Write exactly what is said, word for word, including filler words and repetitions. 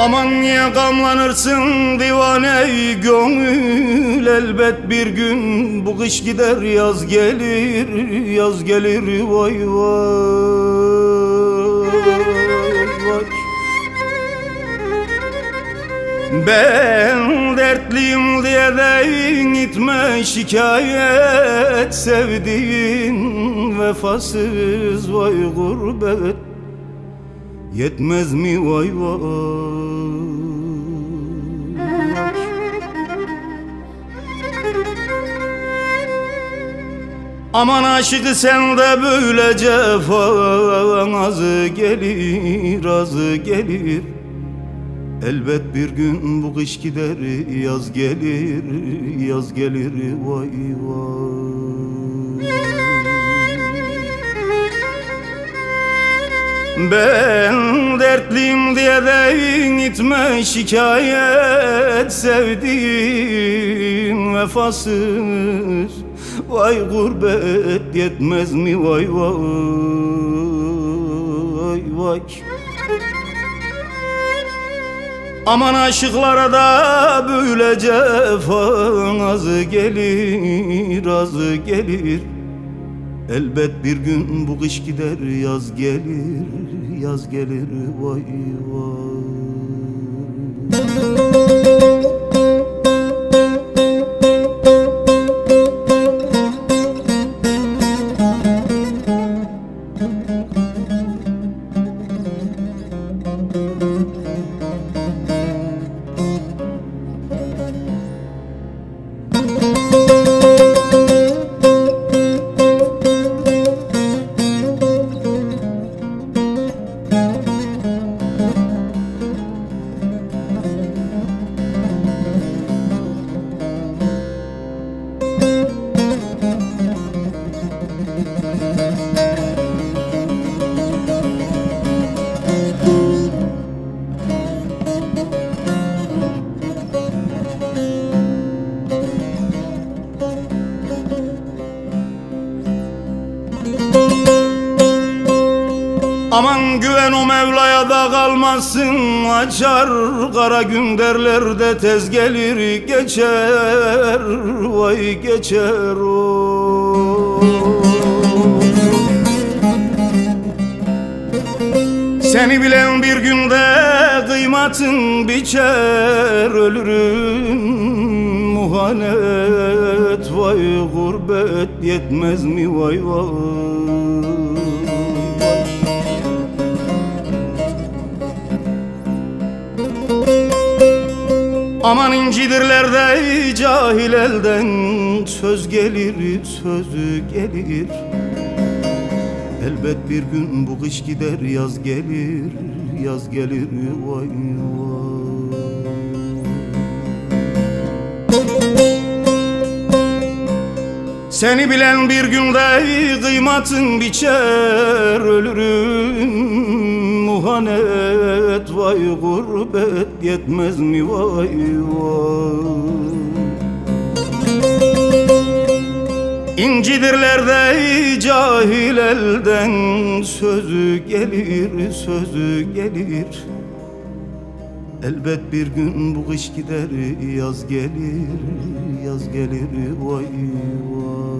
Aman niye gamlanırsın divane gönül, elbet bir gün bu kış gider yaz gelir, yaz gelir vay vay vay. Ben dertliyim diye de gitme şikayet, sevdiğin vefasız vay gurbet yetmez mi vay vay. Aman aşıkı sen de böyle cefan, azı gelir azı gelir, elbet bir gün bu kış gider yaz gelir, yaz gelir vay vay. Ben dertliyim diye de gitme şikayet, sevdiğim vefasız vay gurbet yetmez mi vay vay vay. Aman aşıklara da böyle cefan, azı gelir azı gelir, elbet bir gün bu kış gider yaz gelir, yaz gelir vay vay. Aman güven o Mevla'ya da kalmasın, açar kara gün derler de tez gelir geçer vay geçer o. Seni bilen bir günde kıymatın biçer, ölürüm muhanet vay gurbet yetmez mi vay vay. Aman incidirler de cahil elden söz gelir, söz gelir, elbet bir gün bu kış gider yaz gelir, yaz gelir vay vay. Seni bilen bir günde kıymatın biçer, ölürüm muhanet vay gurbet yetmez mi vay vay. İncidirler de cahil elden sözü gelir, sözü gelir, elbet bir gün bu kış gider yaz gelir, yaz gelir vay vay.